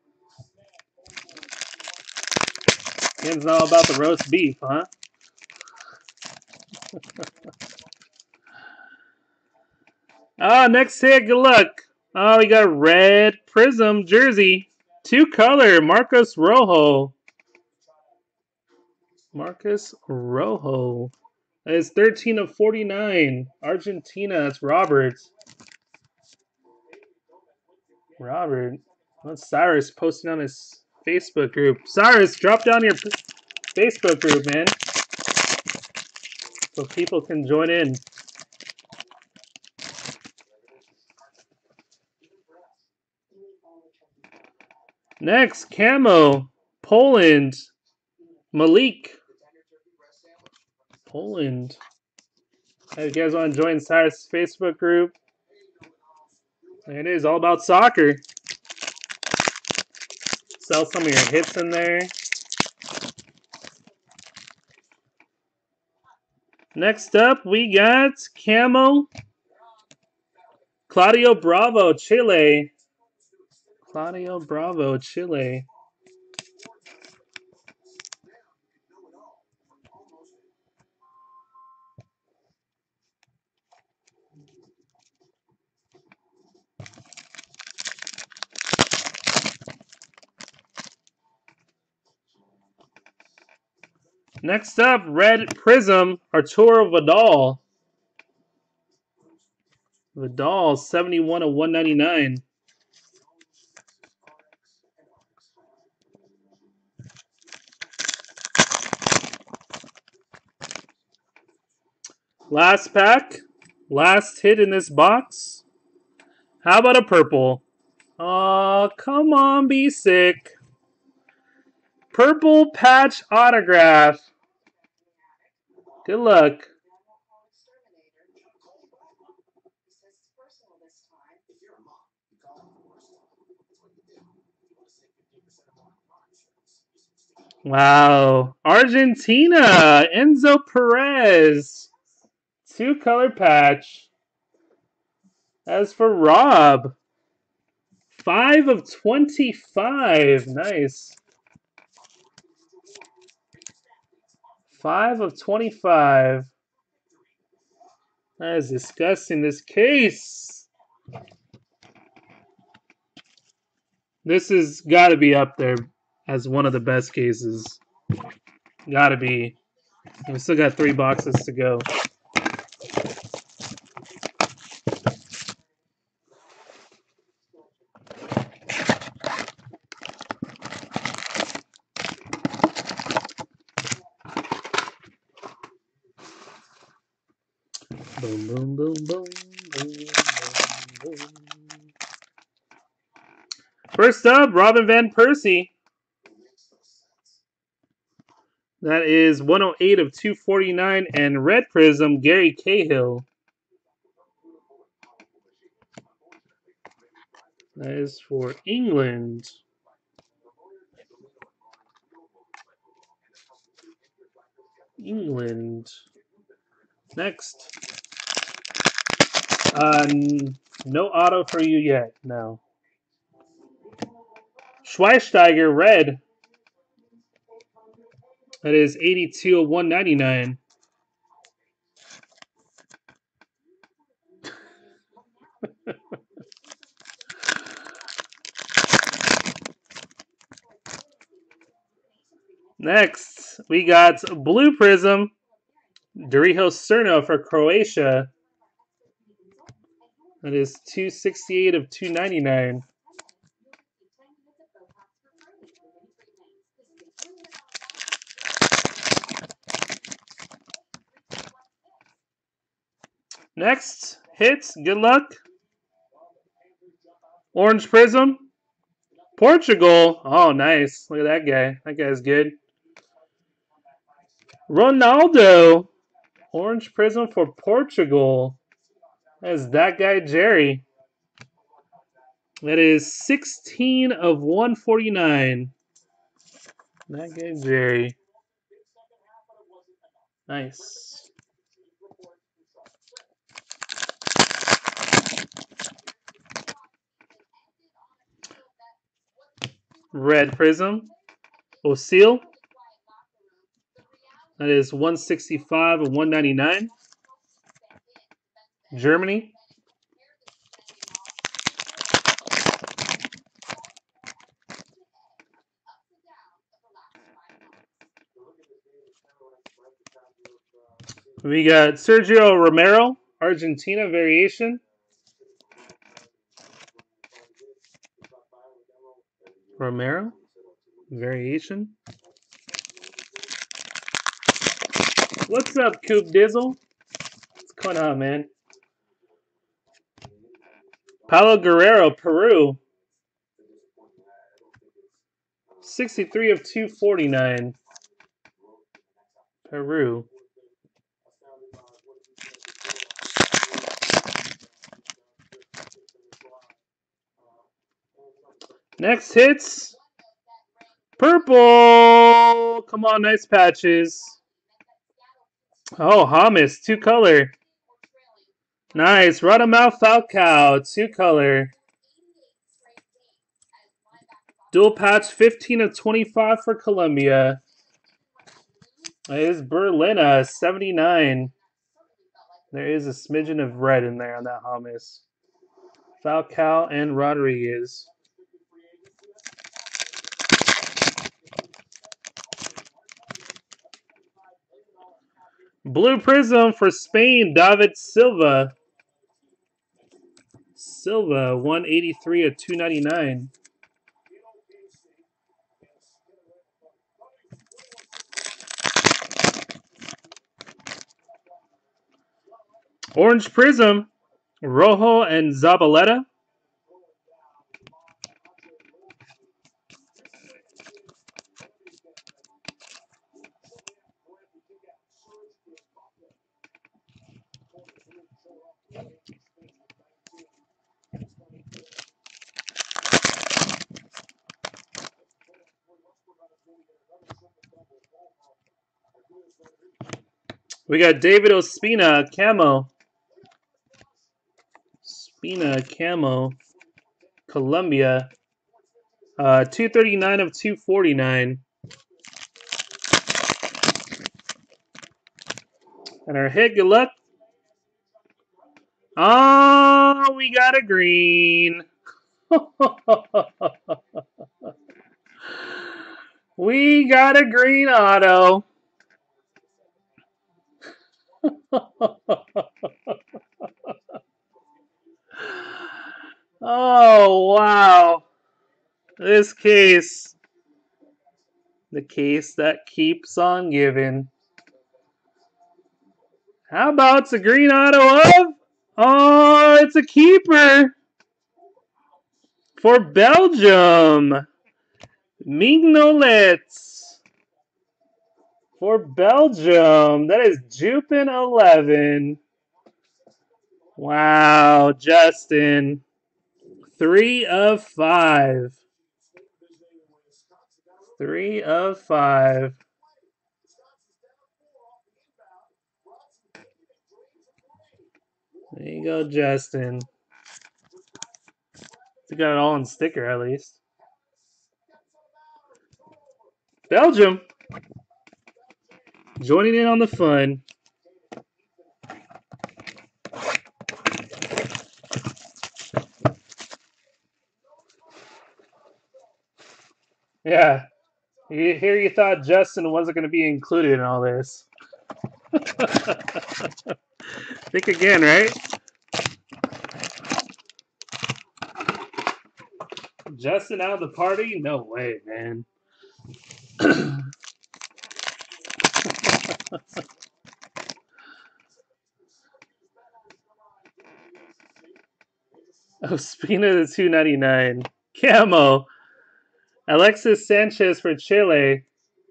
Ken's not all about the roast beef, huh? Next hit, good luck. We got red prism jersey. 2-color, Marcos Rojo. Marcos Rojo. That is 13 of 49. Argentina, that's Robert. Robert. That's Cyrus posting on his Facebook group. Cyrus, drop down your Facebook group, man. So people can join in. Next, camo. Poland. Malik. Poland. Hey, you guys want to join Cyrus' Facebook group? It is all about soccer. Sell some of your hits in there. Next up, we got camo. Claudio Bravo, Chile. Claudio Bravo, Chile. Next up, red prism, Arturo Vidal. Vidal, 71 of 199. Last pack. Last hit in this box. How about a purple? Oh, come on, be sick. Purple patch autograph. Good luck. Wow. Argentina. Enzo Perez. 2-color patch. As for Rob, 5 of 25. Nice. 5 of 25. That is disgusting, this case. This has got to be up there as one of the best cases. Got to be. We still got 3 boxes to go. Boom, boom, boom, boom, boom, boom, boom. First up, Robin Van Persie. That is 108 of 249. And Red Prism, Gary Cahill. That is for England. England. Next. No auto for you yet. No. Schweinsteiger, red. That is 82 of 199. Next, we got Blue Prism, Darijo Cerno for Croatia. That is 268 of 299. Next, hits, good luck. Orange Prism, Portugal. Oh, nice. Look at that guy. That guy's good. Ronaldo, Orange Prism for Portugal. That is that guy, Jerry. That is 16 of 149. That guy, Jerry. Nice. Red Prism, Osil. That is 165 of 199. Germany. We got Sergio Romero, Argentina variation. Romero, variation. What's up, Coop Dizzle? What's going on, man? Paulo Guerrero, Peru. 63 of 249. Peru. Next hits. Purple. Come on, nice patches. Oh, Hamas, 2-color. Nice. Radamel Falcao, 2-color. Dual patch, 15 of 25 for Colombia. That is Berlina, 79. There is a smidgen of red in there on that Hamas. Falcao and Rodriguez. Blue Prism for Spain, David Silva. Silva, 183 of 299. Orange Prism, Rojo and Zabaleta. We got David Ospina, camo. Ospina Camo. Columbia. 239 of 249. And our hit, good luck. Oh, we got a green. We got a green auto. Oh, wow. This case. The case that keeps on giving. How about it's a green auto of? Oh, it's a keeper. For Belgium. Mignolet. For Belgium. That is Jupin 11. Wow, Justin. 3 of 5. 3 of 5. There you go, Justin. You got it all on sticker, at least. Belgium. Joining in on the fun. Yeah. Here you thought Justin wasn't going to be included in all this. Think again, right? Justin out of the party? No way, man. Ospina to 299. Camo. Alexis Sanchez for Chile.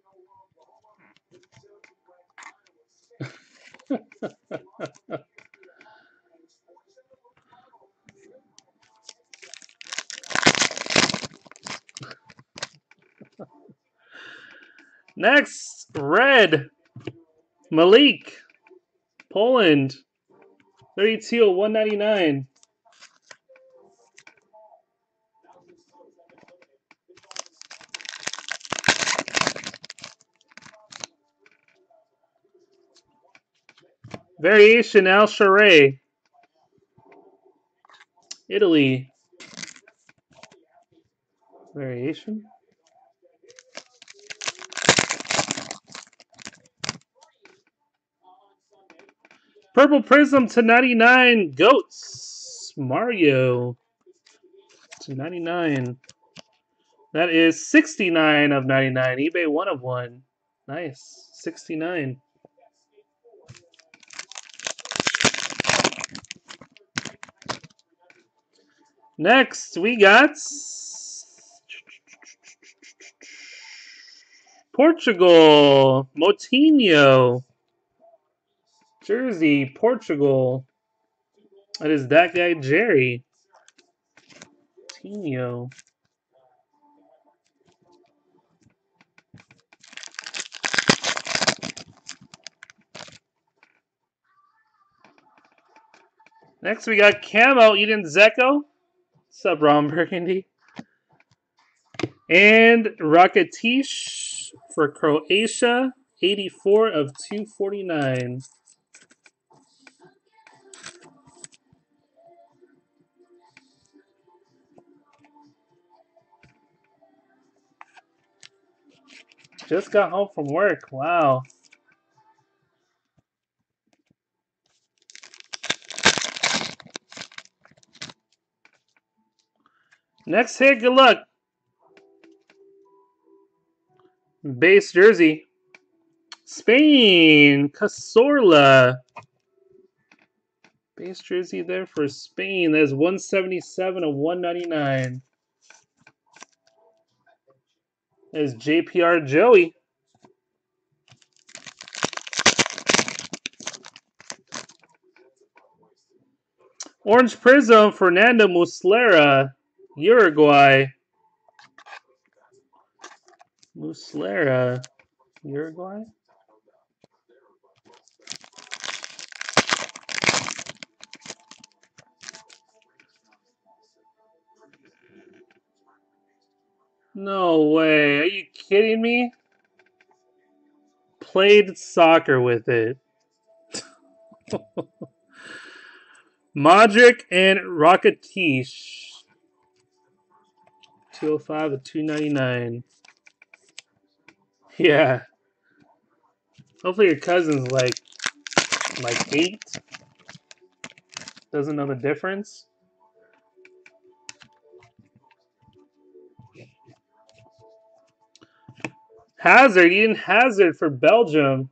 Next, red. Malik. Poland. 32 of 199. Variation Al Sharay. Italy. Variation. Purple Prism to 99. Goats. Mario to 99. That is 69 of 99. eBay 1 of 1. Nice. 69. Next, we got Portugal. Moutinho. Jersey, Portugal. That is that guy, Jerry. Moutinho. Next, we got Camo, Eden Zeko. What's up, Ron Burgundy? And Rakitic for Croatia, 84 of 249. Just got home from work. Wow. Next hit, good luck. Base jersey. Spain, Cazorla. Base jersey there for Spain. That's 177 of 199. There's JPR Joey. Orange Prism, Fernando Muslera, Uruguay. Muslera, Uruguay. No way. Are you kidding me? Played soccer with it. Modric and Rakitic. 205 to 299. Yeah. Hopefully your cousin's like 8. Doesn't know the difference. Hazard, Eden Hazard for Belgium.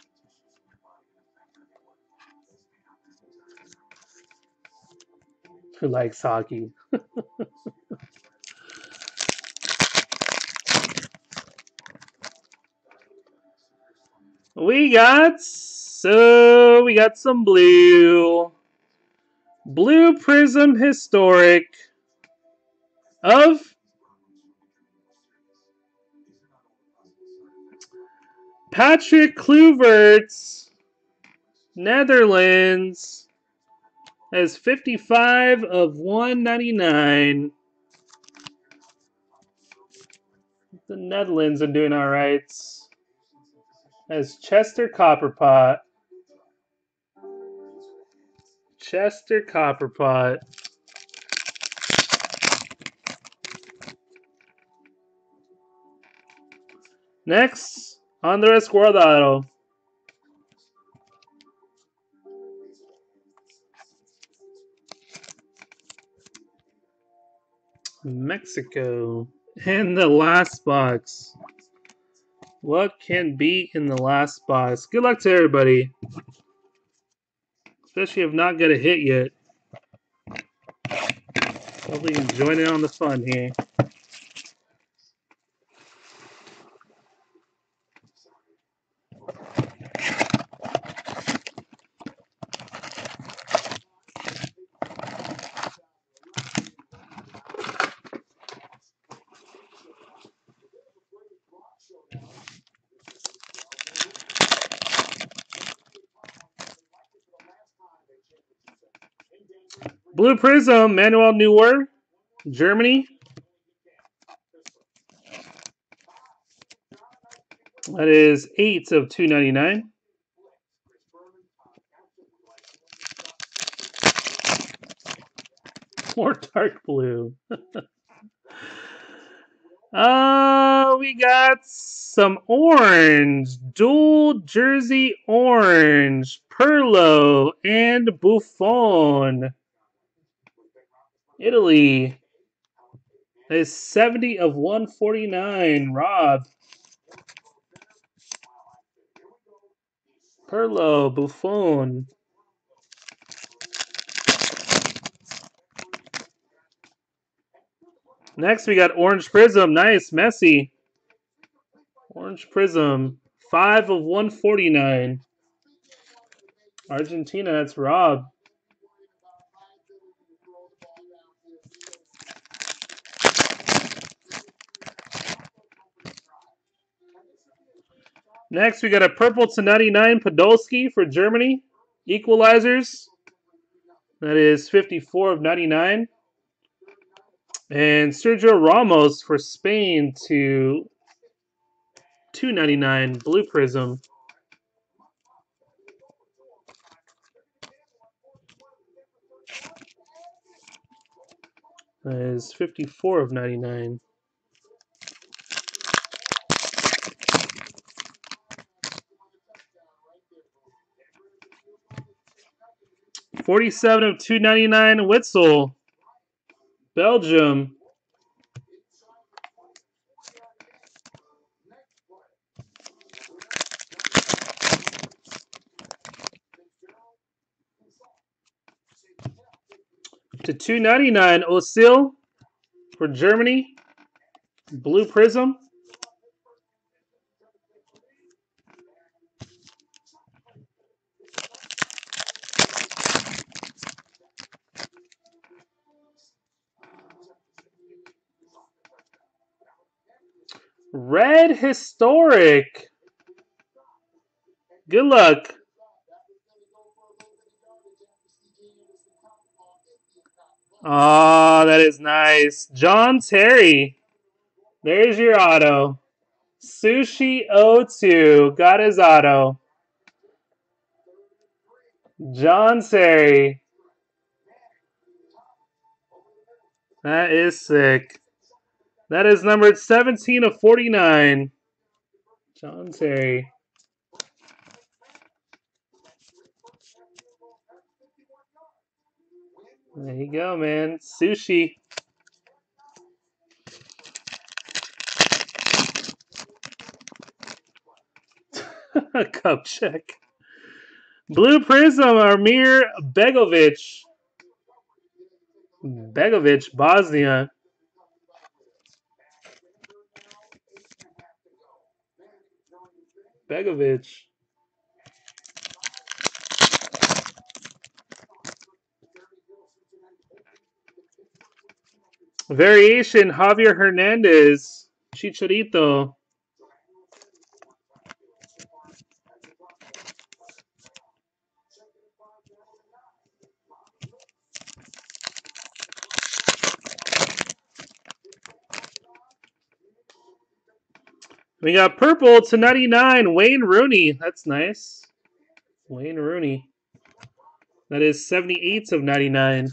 Who likes hockey? We got some blue. Blue Prism Historic of Patrick Kluivert, Netherlands, as 55 of 199. The Netherlands are doing all right. As Chester Copperpot. Chester Copperpot. Next, Andres Guardado. Mexico. And the last box. What can be in the last box? Good luck to everybody. Especially if not got a hit yet. Hopefully you can join in on the fun here. Blue Prism, Manuel Neuer, Germany. That is 8 of 299. More dark blue. We got some orange. Dual jersey orange. Pirlo and Buffon. Italy. That is 70 of 149. Rob. Pirlo, Buffon. Next, we got Orange Prism. Nice. Messi. Orange Prism. 5 of 149. Argentina, that's Rob. Next, we got a purple to 99 Podolski for Germany. Equalizers. That is 54 of 99. And Sergio Ramos for Spain to 299 Blue Prism. That is 54 of 99. $47 of $2.99 Witzel, Belgium. To $2.99 Osil for Germany, Blue Prism. Red Historic. Good luck. Oh, that is nice. John Terry. There's your auto. Sushi02 got his auto. John Terry. That is sick. That is numbered 17 of 49. John Terry. There you go, man. Sushi. Cup check. Blue Prism, Amir Begovic. Begovic, Bosnia. Begovic. Variation, Javier Hernandez. Chicharito. We got purple to 99, Wayne Rooney. That's nice. Wayne Rooney. That is 78 of 99.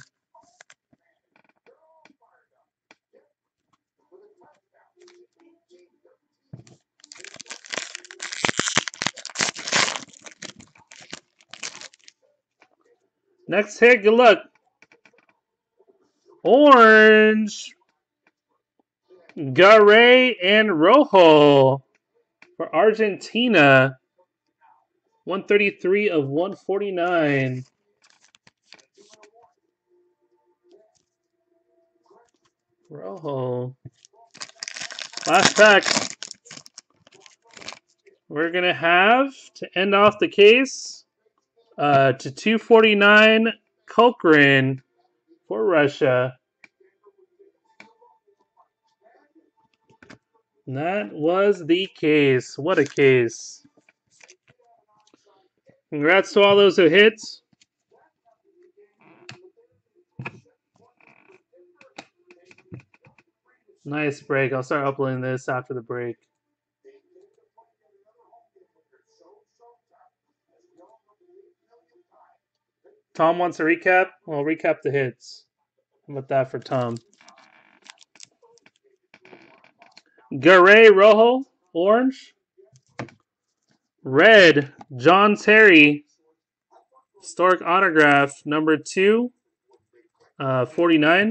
Next hit, good luck. Orange. Garay and Rojo for Argentina. 133 of 149. Rojo. Last pack. We're going to have, to end off the case, to 249 Kulkrin for Russia. And that was the case. What a case. Congrats to all those who hit. Nice break. I'll start uploading this after the break. Tom wants a recap? I'll recap the hits. How about that for Tom? Garay Rojo, orange. Red, John Terry. Historic autograph, number 2, 49.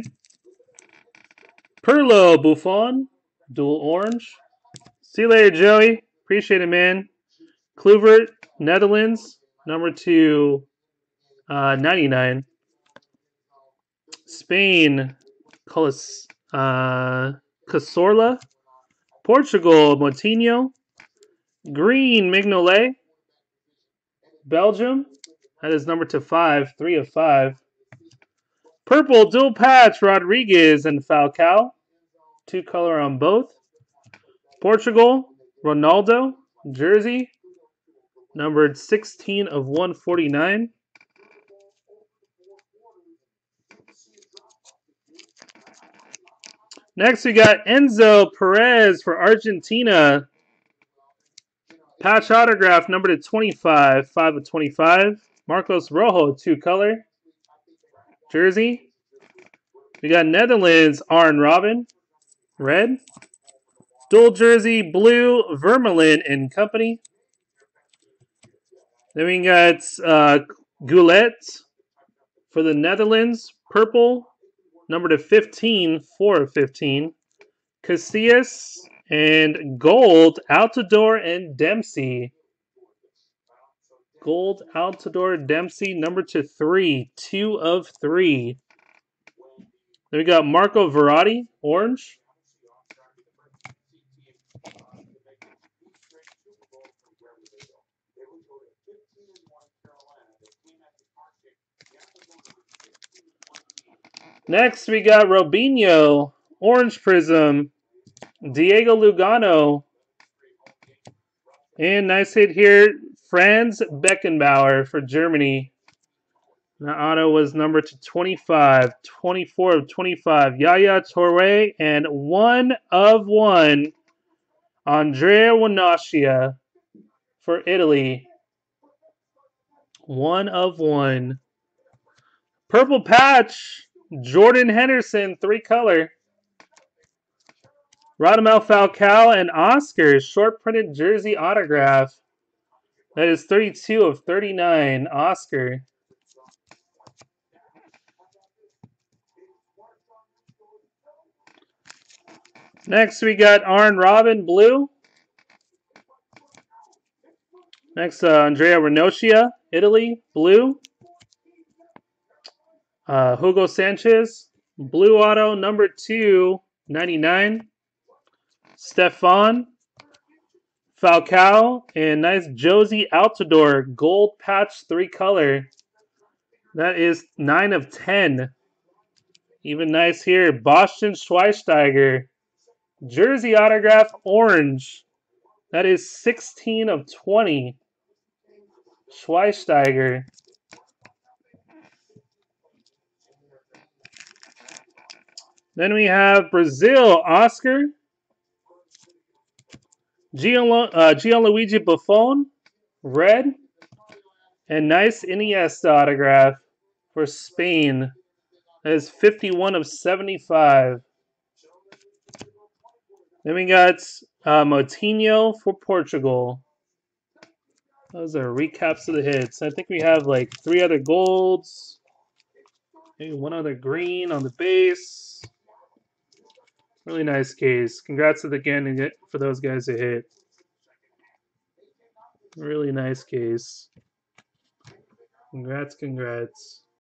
Perlo Buffon, dual orange. See you later, Joey. Appreciate it, man. Kluivert, Netherlands, number 2, 99. Spain, Cazorla. Portugal, Moutinho. Green, Mignolet. Belgium, that is number to 5, 3 of 5. Purple, dual patch, Rodriguez and Falcao. 2 color on both. Portugal, Ronaldo, jersey, numbered 16 of 149. Next, we got Enzo Perez for Argentina. Patch autograph, numbered to 25, 5 of 25. Marcos Rojo, 2 color. Jersey. We got Netherlands, Arjen Robben, red. Dual jersey, blue, Vermaelen and company. Then we got Goulet for the Netherlands, purple, number to 15, 4 of 15. Casillas and gold, Altidore and Dempsey. Gold, Altidore, Dempsey, number to 3, 2 of 3. Then we got Marco Verratti, orange. Next, we got Robinho, orange prism. Diego Lugano. And nice hit here, Franz Beckenbauer for Germany. That auto was number to 25. 24 of 25. Yaya Toure. And 1 of 1. Andrea Wanashia for Italy. 1 of 1. Purple patch. Jordan Henderson, 3-color. Radamel Falcao and Oscar, short printed jersey autograph. That is 32 of 39, Oscar. Next, we got Arjen Robben, blue. Next, Andrea Ranocchia, Italy, blue. Hugo Sanchez, blue auto, number 299. Stefan Falcao, and nice Jozy Altidore, gold patch, 3-color. That is 9 of 10. Even nice here, Bastian Schweinsteiger. Jersey autograph, orange. That is 16 of 20. Schweinsteiger. Then we have Brazil, Oscar. Gianluigi Buffon, red. And nice Iniesta autograph for Spain. That is 51 of 75. Then we got Moutinho for Portugal. Those are recaps of the hits. I think we have like 3 other golds. Maybe 1 other green on the base. Really nice case. Congrats again for those guys that hit. Really nice case. Congrats.